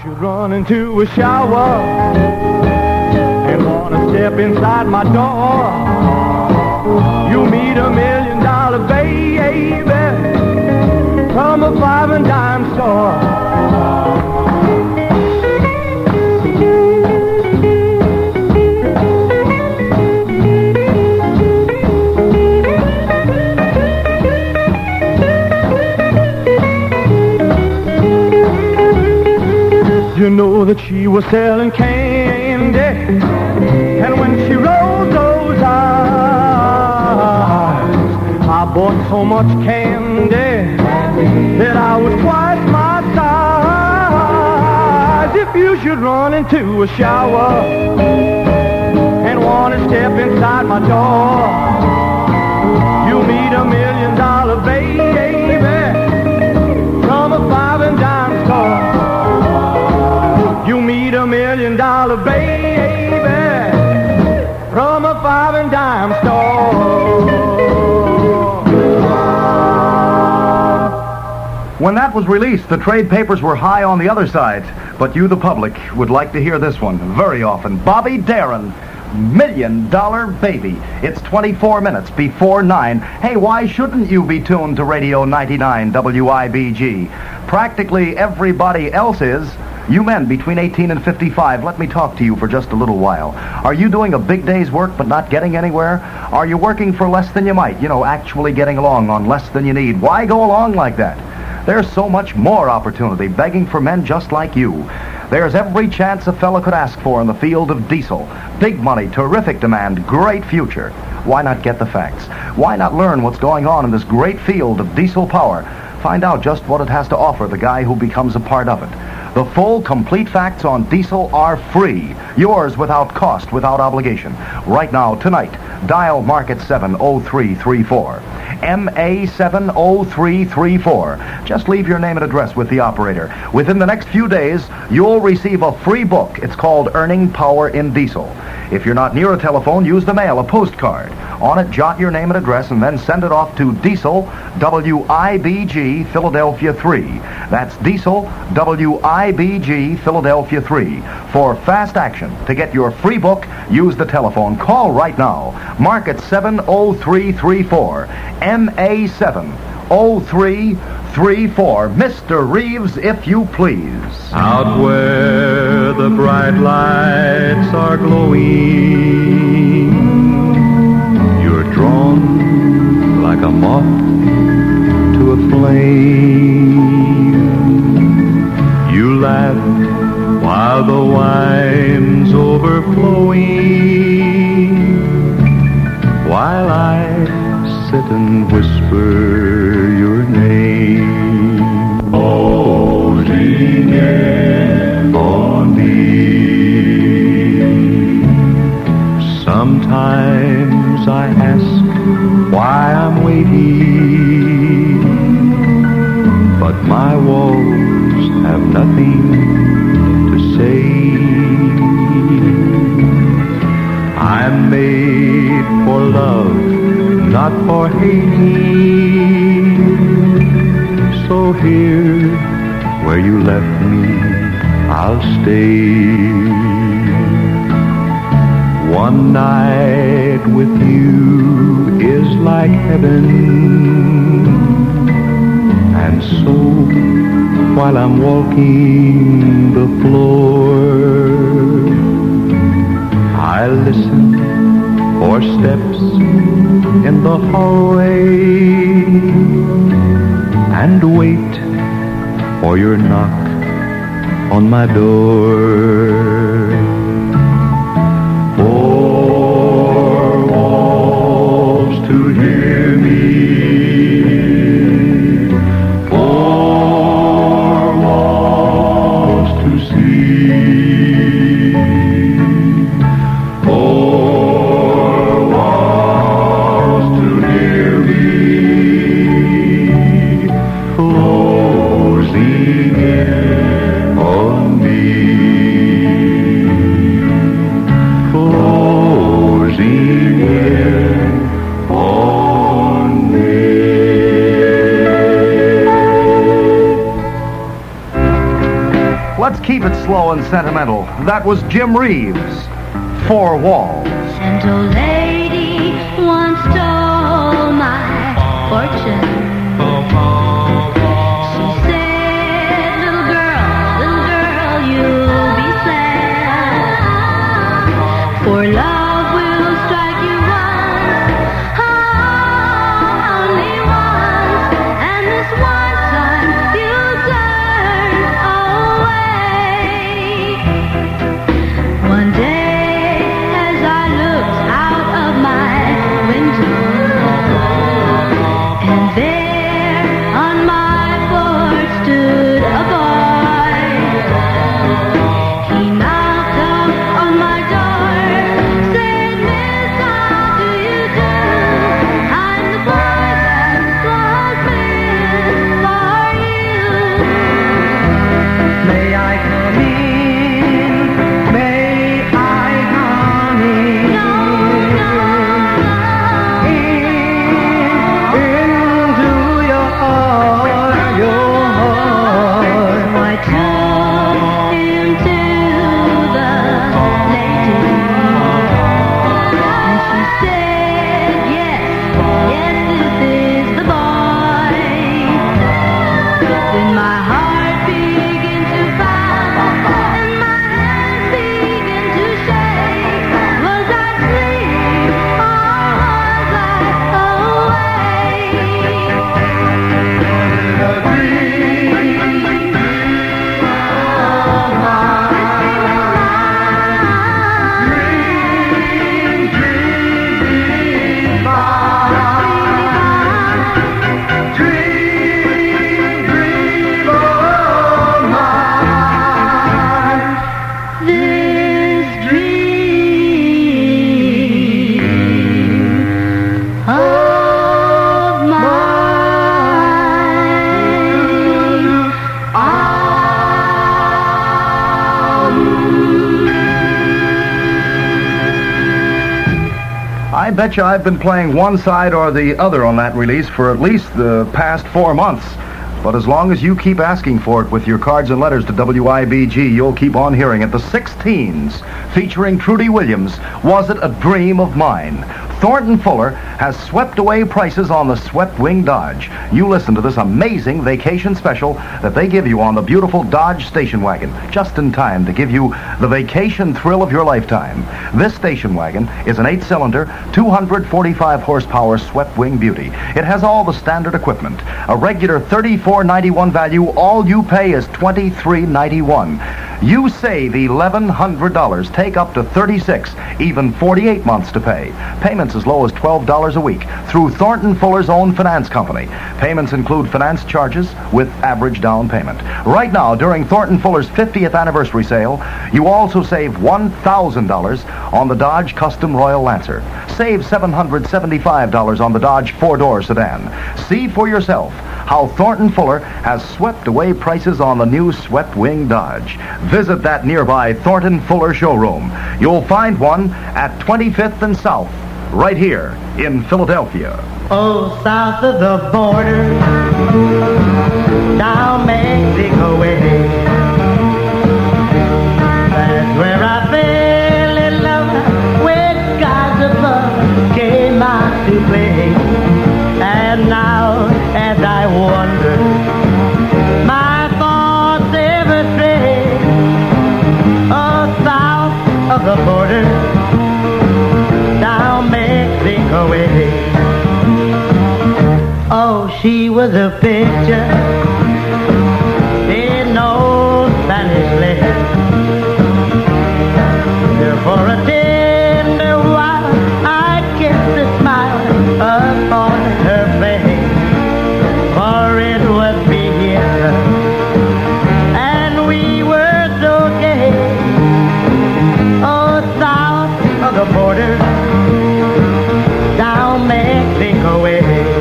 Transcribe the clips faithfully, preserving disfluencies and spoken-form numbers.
should run into a shower and wanna step inside my door, you'll meet a million dollar baby from a five and dime store. You know that she was selling candy, and when she rolled those eyes, I bought so much candy that I was twice my size. If you should run into a shower and want to step inside my door, you'll meet a million dollar baby from a five and dime store. You meet a million dollar baby from a five and dime store. When that was released, the trade papers were high on the other side. But you, the public, would like to hear this one very often. Bobby Darin, Million Dollar Baby. It's twenty-four minutes before nine. Hey, why shouldn't you be tuned to Radio ninety-nine W I B G? Practically everybody else is. You men between eighteen and fifty-five, let me talk to you for just a little while. Are you doing a big day's work but not getting anywhere? Are you working for less than you might? You know, actually getting along on less than you need. Why go along like that? There's so much more opportunity begging for men just like you. There's every chance a fella could ask for in the field of diesel. Big money, terrific demand, great future. Why not get the facts? Why not learn what's going on in this great field of diesel power? Find out just what it has to offer the guy who becomes a part of it. The full, complete facts on diesel are free. Yours without cost, without obligation. Right now, tonight, dial Market seven oh three three four. M A seven oh three three four. Just leave your name and address with the operator. Within the next few days, you'll receive a free book. It's called Earning Power in Diesel. If you're not near a telephone, use the mail, a postcard. On it, jot your name and address, and then send it off to Diesel, W I B G, Philadelphia three. That's Diesel, W I B G, Philadelphia three. For fast action, to get your free book, use the telephone. Call right now. Market seven oh three three four. M A seven oh three three four. Mister Reeves, if you please. Out where the bright lights are glowing, you're drawn like a moth to a flame. You laugh while the wine's overflowing, while I sit and whisper your name. Holding in on me. Sometimes I ask why I'm waiting, but my walls have nothing to say. I'm made for love, not for hating. So here, where you left me, I'll stay. One night with you is like heaven, and so while I'm walking the floor, I listen for steps in the hallway and wait for your knock on my door. Four walls to hear me, four walls to see, four walls to hear me, closing in on me. Let's keep it slow and sentimental. That was Jim Reeves, Four Walls. And old lady once stole my fortune. She said, little girl, little girl, you'll be sad. For love will strike you once, only once, and this one time you'll turn away. One day as I looked out of my window, and there on my porch stood a boy. He knocked up on my door, said, Miss, how do you do? I'm the boy that was meant for you. May I come in? May I come in? No, no, Into your heart, your heart. no. I took him to the lady, and she said, yes, yes, this is the boy. Then my heart began to pound, and my hands began to shake. Was I asleep or was I awake? A dream of mine. Dream, dream, mine. Dream, dream of mine. This dream of mine. I bet you I've been playing one side or the other on that release for at least the past four months. But as long as you keep asking for it with your cards and letters to W I B G, you'll keep on hearing it. The Sixteens, featuring Trudy Williams, Was It a Dream of Mine? Thornton Fuller has swept away prices on the Swept Wing Dodge. You listen to this amazing vacation special that they give you on the beautiful Dodge station wagon, just in time to give you the vacation thrill of your lifetime. This station wagon is an eight-cylinder, two hundred forty-five horsepower Swept Wing beauty. It has all the standard equipment. A regular thirty-four ninety-one value. All you pay is twenty-three ninety-one. You save eleven hundred dollars. Take up to thirty-six, even forty-eight months to pay. Payments as low as twelve dollars a week through Thornton Fuller's own finance company. Payments include finance charges with average down payment. Right now, during Thornton Fuller's fiftieth anniversary sale, you also save one thousand dollars on the Dodge Custom Royal Lancer. Save seven hundred seventy-five dollars on the Dodge four-door sedan. See for yourself how Thornton Fuller has swept away prices on the new Swept Wing Dodge. Visit that nearby Thornton Fuller showroom. You'll find one at twenty-fifth and South, right here in Philadelphia. Oh, south of the border, down Mexico way. That's where I fell in love with God's above came out to play. And now, as I wonder, my thoughts ever stray. Oh, south of the border, down Mexico way. Oh, she was a picture in old Spanish letters. For a tender while I kissed a smile upon her face. For it was Vienna, and we were so gay. Oh, south of the border, down Mexico way.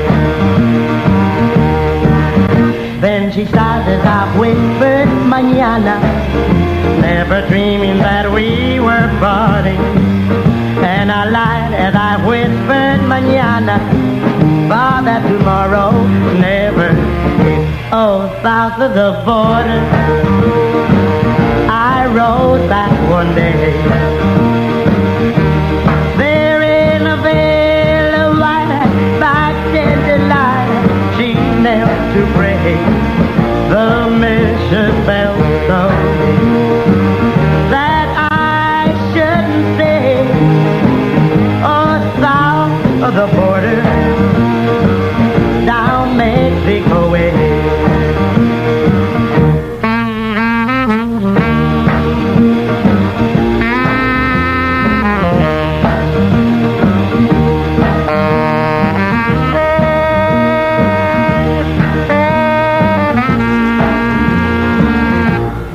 Then she started off whispered mañana, never dreaming that we were parting. And I lied as I whispered mañana, for that tomorrow never came. Oh, south of the border,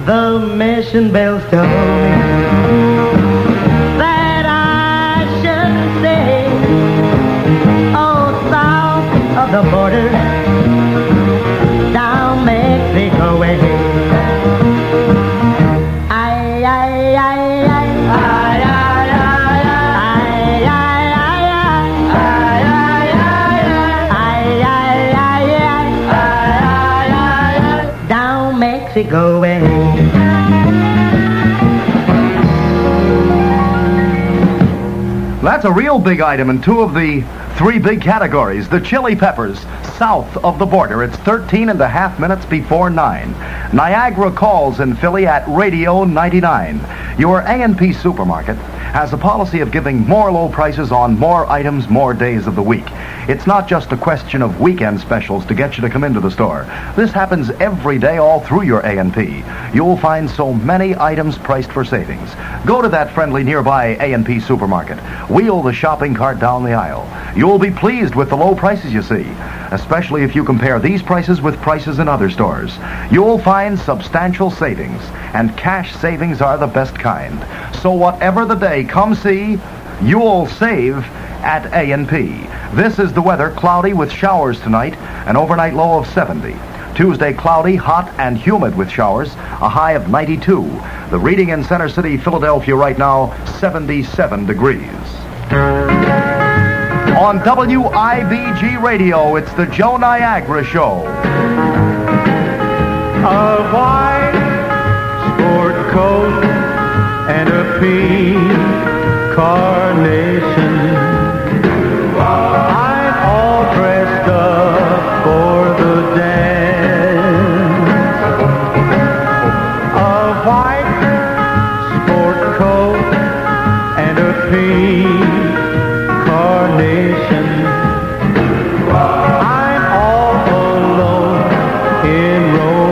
The mission bells told me that I should stay. Oh, south of the border, down Mexico way. Ay, ay, ay, ay, ay, ay, ay, ay, ay, down Mexico way. That's a real big item in two of the three big categories. The Chili Peppers, south of the border. It's thirteen and a half minutes before nine. Niagara calls in Philly at Radio ninety-nine. Your A and P supermarket has a policy of giving more low prices on more items more days of the week. It's not just a question of weekend specials to get you to come into the store. This happens every day all through your A and P. You'll find so many items priced for savings. Go to that friendly nearby A and P supermarket. Wheel the shopping cart down the aisle. You'll be pleased with the low prices you see, especially if you compare these prices with prices in other stores. You'll find substantial savings, and cash savings are the best kind. So whatever the day, come see, you'll save at A and P. This is the weather, cloudy with showers tonight, an overnight low of seventy. Tuesday, cloudy, hot, and humid with showers, a high of ninety-two. The reading in Center City, Philadelphia right now, seventy-seven degrees. On W I B G Radio, it's the Joe Niagara Show. A white sport coat and a pink carnation. I'm all dressed up for the dance. A white sport coat and a pink carnation. I'm all alone in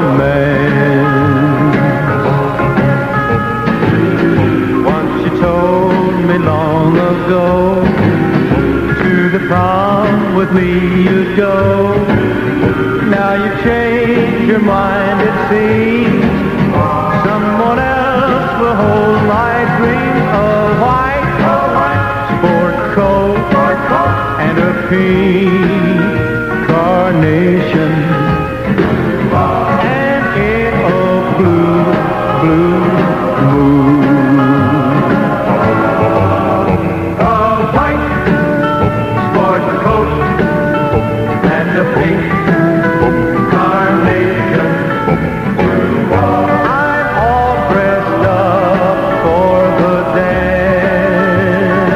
romance. Once you told me long ago, to the prom with me you'd go. Now you've changed your mind, it seems. Someone else will hold my dream. A white, a white sport coat and a pink carnation, and in a blue, blue moon. A white sport coat and a pink carnation. I'm all dressed up for the dance.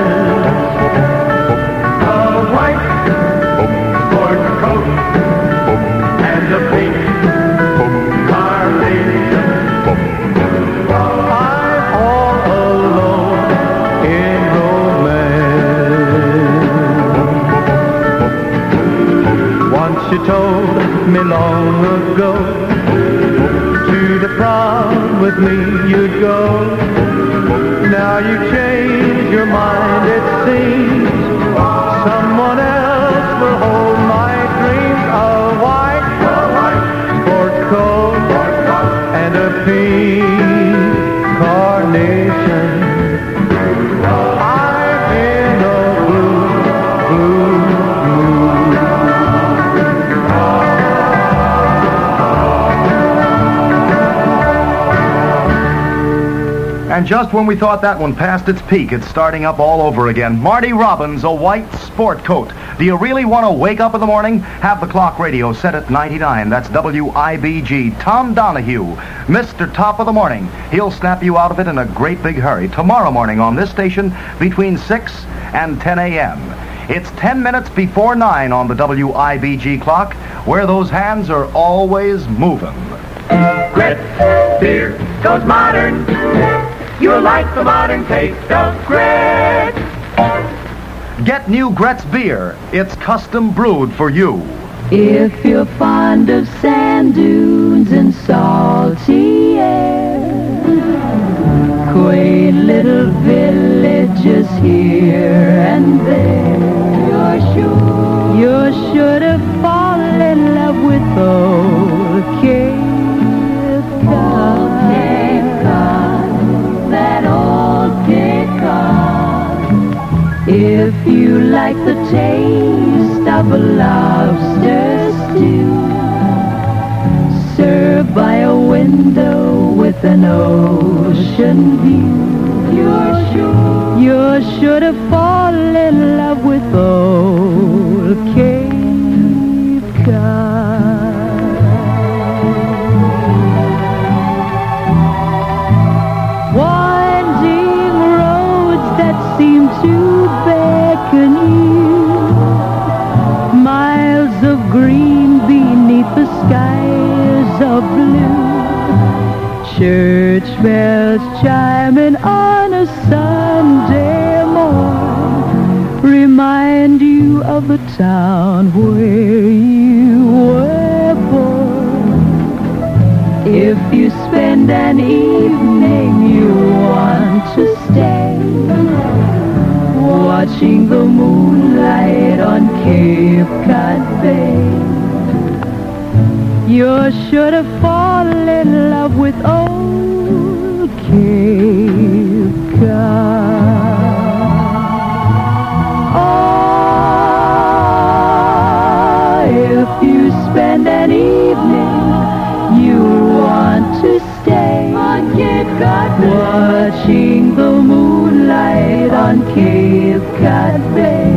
A white sport coat and a pink carnation. I'm all alone in romance. Once you told me long ago, to the prom with me you'd go. Now you change your mind, it seems. Someone else will hold my dreams. A white, a white sport coat and a pink carnation. I'm in a blue, blue mood. And just when we thought that one passed its peak, it's starting up all over again. Marty Robbins, A White Sport Coat. Do you really want to wake up in the morning? Have the clock radio set at ninety-nine. That's W I B G. Tom Donahue, Mister Top of the Morning. He'll snap you out of it in a great big hurry. Tomorrow morning on this station between six and ten a.m. It's ten minutes before nine on the W I B G clock, where those hands are always moving. Gretz beer goes modern. You'll like the modern taste of Gretz. Get new Gretz beer. It's custom brewed for you. If you're fond of sand dunes and salty air, quaint little villages here and there, you're sure, you're sure to fall in love with old Cape Cod. like the taste of a lobster stew, served by a window with an ocean view. You're sure, you're sure to fall in love with old Cape Cod. Winding roads that seem to beckon you, miles of green beneath the skies of blue, church bells chiming on a Sunday morn remind you of the town where you were born. If you spend an evening you want to stay, watching the moonlight on Cape Cod Bay, you're sure to fall in love with old Cape Cod. Oh, if you spend an evening you want to stay on Cape Cod Bay, watching the moonlight on Cape Cod Bay,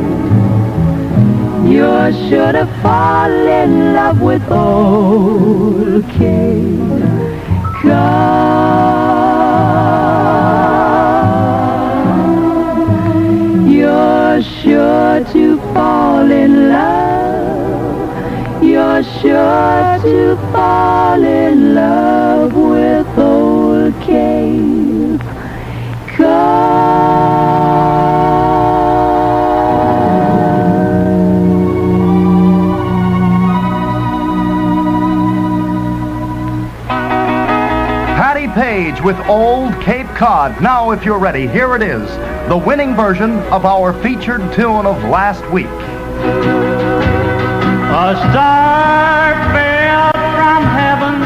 you're sure to fall in love with old Cape Cod. You're sure to fall in love. You're sure to fall in love with old Cape Cod. Patty Page with Old Cape Cod. Now, if you're ready, here it is, the winning version of our featured tune of last week. A star fell from heaven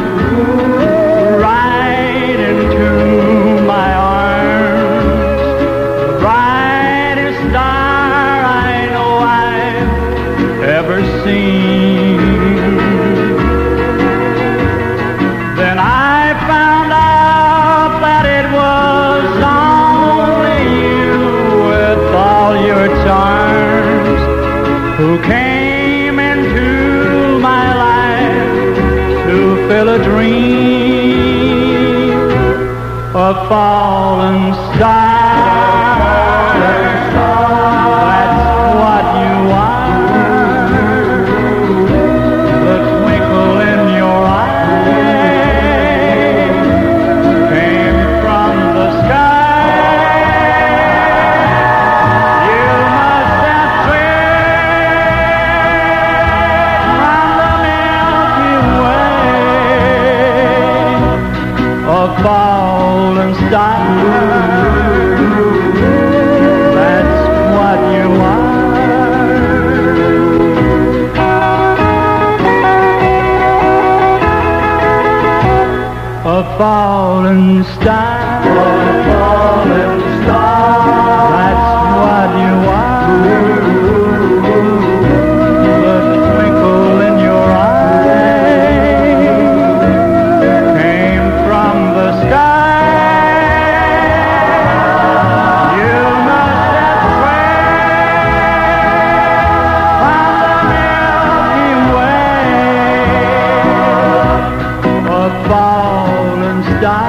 right into my arms, the brightest star I know I've ever seen. Then I found out that it was only you with all your charms who came into my life to fill a dream, a fallen star. That's what you are, the twinkle in your eye came from the sky. You must have strayed from the Milky Way, a fallen star. That's what you are, a fallen star. A fallen star. That's what you are, the twinkle in your eye came from the sky. You must have strayed from the Milky Way, a fallen star.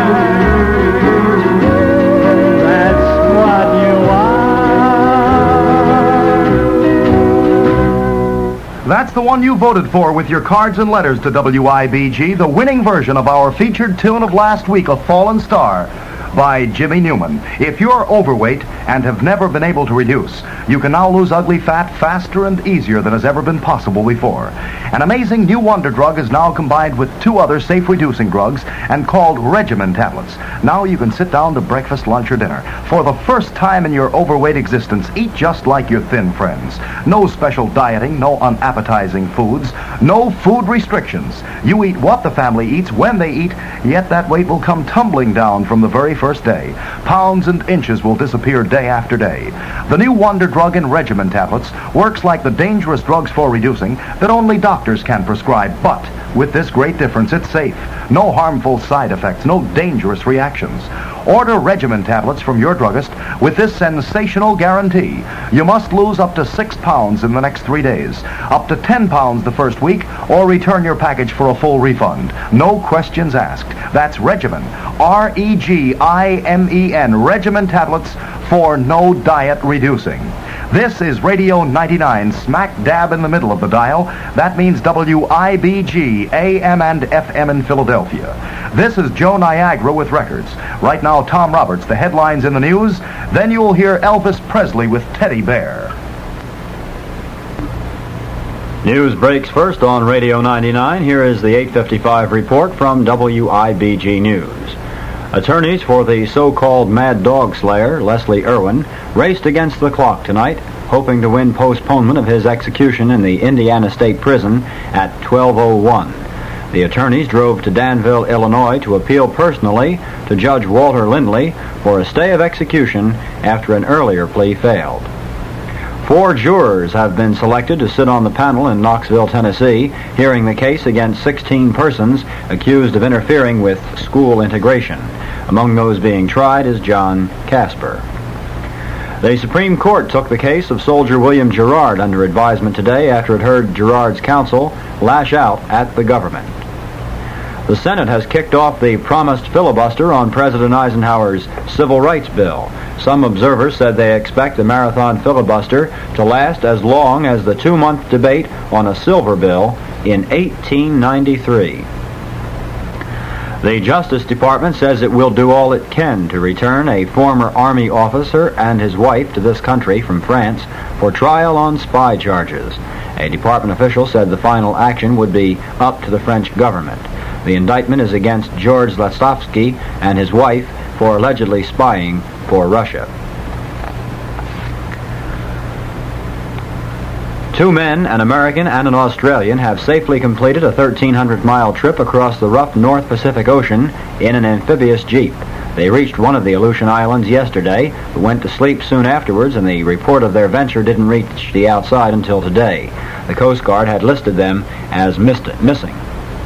That's what you are. That's the one you voted for with your cards and letters to W I B G, the winning version of our featured tune of last week, A Fallen Star, by Jimmy Newman. If you're overweight and have never been able to reduce, you can now lose ugly fat faster and easier than has ever been possible before. An amazing new wonder drug is now combined with two other safe reducing drugs and called regimen tablets. Now you can sit down to breakfast, lunch, or dinner. For the first time in your overweight existence, eat just like your thin friends. No special dieting, no unappetizing foods, no food restrictions. You eat what the family eats when they eat, yet that weight will come tumbling down from the very first first day. Pounds and inches will disappear day after day. The new Wonder Drug and Regimen tablets works like the dangerous drugs for reducing that only doctors can prescribe, but with this great difference, it's safe. No harmful side effects, no dangerous reactions. Order Regimen tablets from your druggist with this sensational guarantee. You must lose up to six pounds in the next three days, up to ten pounds the first week, or return your package for a full refund. No questions asked. That's Regimen, R E G I M E N, Regimen tablets for no diet reducing. This is Radio ninety-nine, smack dab in the middle of the dial. That means W I B G, A M and F M in Philadelphia. This is Joe Niagara with records. Right now, Tom Roberts, the headlines in the news. Then you will hear Elvis Presley with Teddy Bear. News breaks first on Radio ninety-nine. Here is the eight fifty-five report from W I B G News. Attorneys for the so-called Mad Dog Slayer, Leslie Irwin, raced against the clock tonight, hoping to win postponement of his execution in the Indiana State Prison at twelve oh one. The attorneys drove to Danville, Illinois to appeal personally to Judge Walter Lindley for a stay of execution after an earlier plea failed. Four jurors have been selected to sit on the panel in Knoxville, Tennessee, hearing the case against sixteen persons accused of interfering with school integration. Among those being tried is John Casper. The Supreme Court took the case of soldier William Girard under advisement today after it heard Girard's counsel lash out at the government. The Senate has kicked off the promised filibuster on President Eisenhower's Civil Rights Bill. Some observers said they expect the marathon filibuster to last as long as the two-month debate on a silver bill in eighteen ninety-three. The Justice Department says it will do all it can to return a former Army officer and his wife to this country from France for trial on spy charges. A department official said the final action would be up to the French government. The indictment is against George Lastovsky and his wife for allegedly spying for Russia. Two men, an American and an Australian, have safely completed a thirteen hundred mile trip across the rough North Pacific Ocean in an amphibious jeep. They reached one of the Aleutian Islands yesterday, but went to sleep soon afterwards, and the report of their venture didn't reach the outside until today. The Coast Guard had listed them as missed, missing.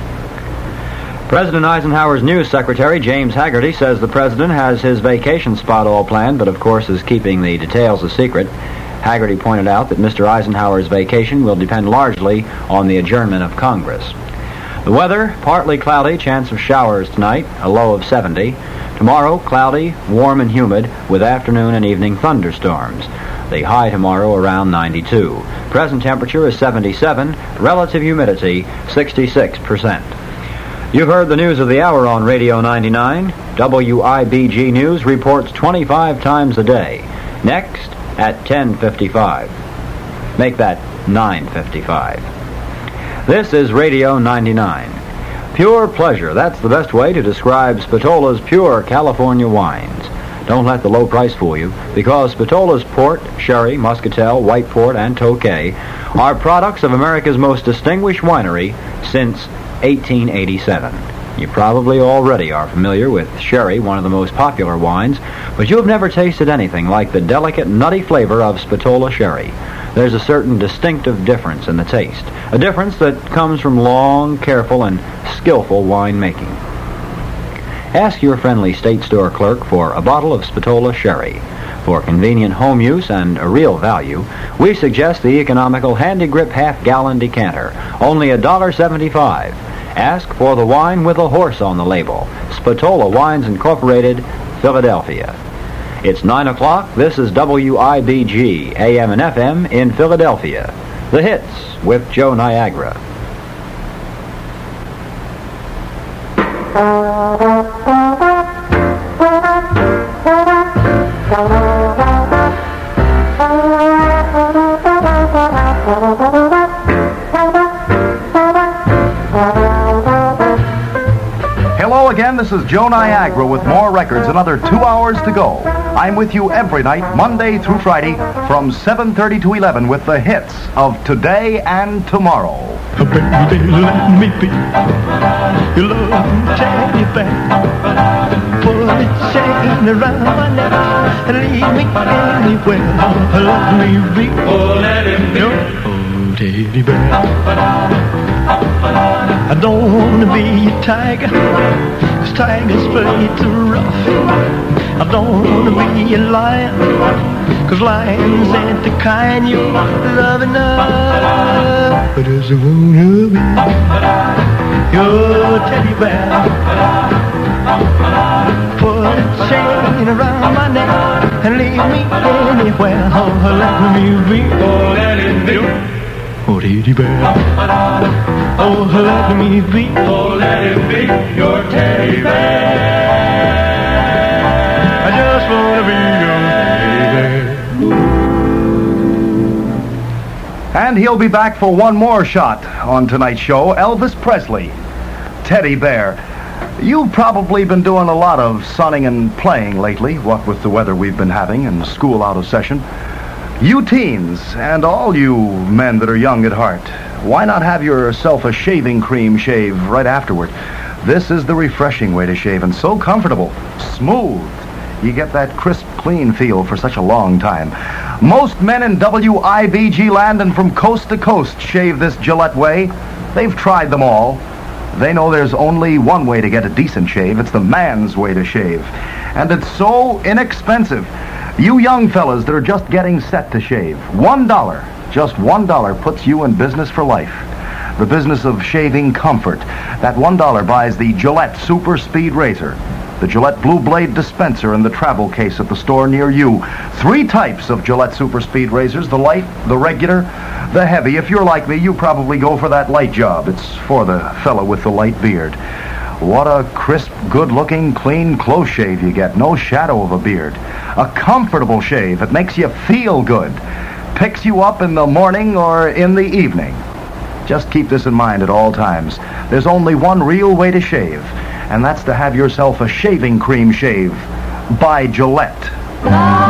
President Eisenhower's news secretary, James Haggerty, says the president has his vacation spot all planned, but of course is keeping the details a secret. Haggerty pointed out that Mister Eisenhower's vacation will depend largely on the adjournment of Congress. The weather, partly cloudy, chance of showers tonight, a low of seventy. Tomorrow, cloudy, warm and humid, with afternoon and evening thunderstorms. The high tomorrow around ninety-two. Present temperature is seventy-seven, relative humidity sixty-six percent. You've heard the news of the hour on Radio ninety-nine. W I B G News reports twenty-five times a day. Next, at ten fifty-five. Make that nine fifty-five. This is Radio ninety-nine. Pure pleasure, that's the best way to describe Spatola's pure California wines. Don't let the low price fool you, because Spatola's port, sherry, muscatel, white port, and Tokay are products of America's most distinguished winery since eighteen eighty-seven. You probably already are familiar with sherry, one of the most popular wines, but you've never tasted anything like the delicate, nutty flavor of Spatola sherry. There's a certain distinctive difference in the taste, a difference that comes from long, careful, and skillful winemaking. Ask your friendly state store clerk for a bottle of Spatola sherry. For convenient home use and a real value, we suggest the economical Handy Grip half-gallon decanter, only one dollar seventy-five. Ask for the wine with a horse on the label. Spatola Wines Incorporated, Philadelphia. It's nine o'clock. This is W I B G, A M and F M in Philadelphia. The Hits with Joe Niagara. Hello again, this is Joe Niagara with more records, another two hours to go. I'm with you every night, Monday through Friday, from seven thirty to eleven with the hits of today and tomorrow. Baby, let me be your love teddy bear. Put it shake around my neck and leave me anywhere. Let me be. Oh, let him be. Oh, teddy bear. I don't want to be a tiger, 'cause tigers play too rough. I don't want to be a lion, 'cause lions ain't the kind you love enough. But I just wanna be your teddy bear. Put a chain around my neck and leave me anywhere. Oh, let me be. Oh, let him be. Oh, teddy bear. Oh, let me be. Oh, let him be your teddy bear. I just wanna be your teddy bear. And he'll be back for one more shot on tonight's show. Elvis Presley, Teddy Bear. You've probably been doing a lot of sunning and playing lately, what with the weather we've been having and school out of session. You teens, and all you men that are young at heart, why not have yourself a shaving cream shave right afterward? This is the refreshing way to shave, and so comfortable, smooth. You get that crisp, clean feel for such a long time. Most men in W I B G land and from coast to coast shave this Gillette way. They've tried them all. They know there's only one way to get a decent shave. It's the man's way to shave. And it's so inexpensive. You young fellas that are just getting set to shave, one dollar, just one dollar puts you in business for life. The business of shaving comfort. That one dollar buys the Gillette Super Speed Razor, the Gillette Blue Blade dispenser in the travel case at the store near you. Three types of Gillette Super Speed Razors, the light, the regular, the heavy. If you're like me, you probably go for that light job. It's for the fella with the light beard. What a crisp, good-looking, clean, close shave you get. No shadow of a beard. A comfortable shave. It makes you feel good. Picks you up in the morning or in the evening. Just keep this in mind at all times. There's only one real way to shave, and that's to have yourself a shaving cream shave by Gillette.